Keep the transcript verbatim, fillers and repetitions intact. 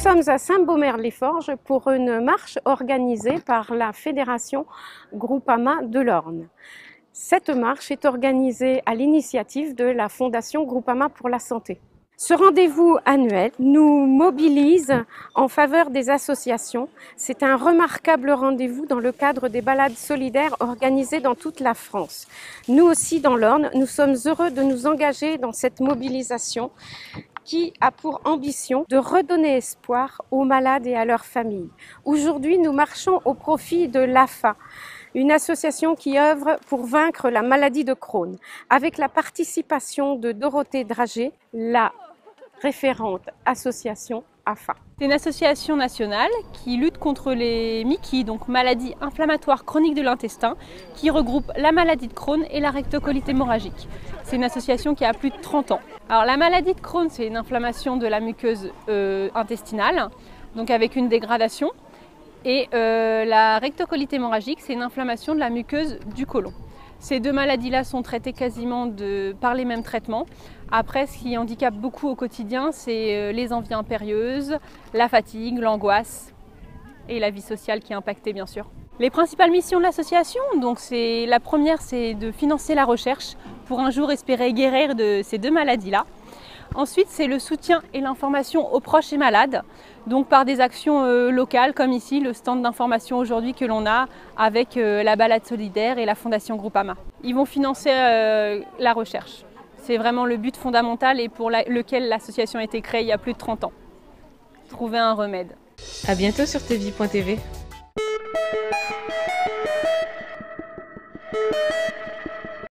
sommes à Saint-Baumer-les-Forges pour une marche organisée par la Fédération Groupama de l'Orne. Cette marche est organisée à l'initiative de la Fondation Groupama pour la santé. Ce rendez-vous annuel nous mobilise en faveur des associations. C'est un remarquable rendez-vous dans le cadre des balades solidaires organisées dans toute la France. Nous aussi, dans l'Orne, nous sommes heureux de nous engager dans cette mobilisation qui a pour ambition de redonner espoir aux malades et à leurs familles. Aujourd'hui, nous marchons au profit de l'A F A, une association qui œuvre pour vaincre la maladie de Crohn, avec la participation de Dorothée Dragé, la référente association A F A. C'est une association nationale qui lutte contre les M I C I, donc maladies inflammatoires chroniques de l'intestin, qui regroupe la maladie de Crohn et la rectocolite hémorragique. C'est une association qui a plus de trente ans. Alors la maladie de Crohn, c'est une inflammation de la muqueuse euh, intestinale, donc avec une dégradation. Et euh, la rectocolite hémorragique, c'est une inflammation de la muqueuse du côlon. Ces deux maladies-là sont traitées quasiment de, par les mêmes traitements. Après, ce qui handicape beaucoup au quotidien, c'est les envies impérieuses, la fatigue, l'angoisse et la vie sociale qui est impactée, bien sûr. Les principales missions de l'association, donc c'est la première, c'est de financer la recherche pour un jour espérer guérir de ces deux maladies-là. Ensuite, c'est le soutien et l'information aux proches et malades, donc par des actions euh, locales, comme ici, le stand d'information aujourd'hui que l'on a avec euh, la balade solidaire et la Fondation Groupama. Ils vont financer euh, la recherche. C'est vraiment le but fondamental et pour la, lequel l'association a été créée il y a plus de trente ans. Trouver un remède. À bientôt sur T V point T V.